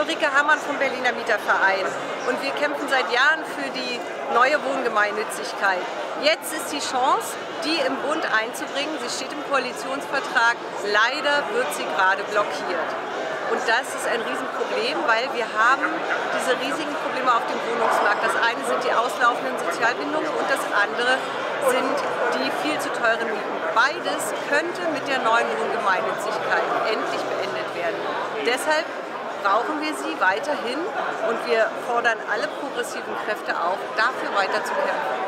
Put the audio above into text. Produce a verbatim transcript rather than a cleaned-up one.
Ulrike Hammann vom Berliner Mieterverein und wir kämpfen seit Jahren für die neue Wohngemeinnützigkeit. Jetzt ist die Chance, die im Bund einzubringen. Sie steht im Koalitionsvertrag. Leider wird sie gerade blockiert. Und das ist ein Riesenproblem, weil wir haben diese riesigen Probleme auf dem Wohnungsmarkt. Das eine sind die auslaufenden Sozialbindungen und das andere sind die viel zu teuren Mieten. Beides könnte mit der neuen Wohngemeinnützigkeit endlich beendet werden. Deshalb brauchen wir sie weiterhin und wir fordern alle progressiven Kräfte auf, dafür weiter zu kämpfen.